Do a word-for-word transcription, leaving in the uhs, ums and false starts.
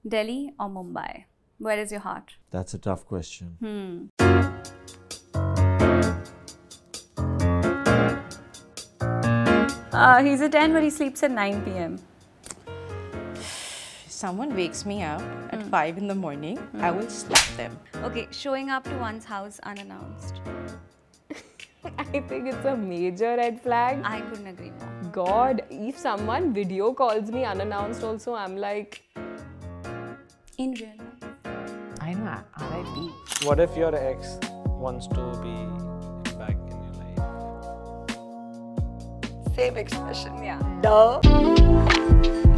Delhi or Mumbai? Where is your heart? That's a tough question. Hmm. Uh, he's a ten, but he sleeps at nine p m If someone wakes me up at mm. five in the morning, mm. I will slap them. Okay, showing up to one's house unannounced. I think it's a major red flag. I couldn't agree more. God, if someone video calls me unannounced also, I'm like... In real life. I know, R I P. What if your ex wants to be back in your life? Same expression, yeah. Duh.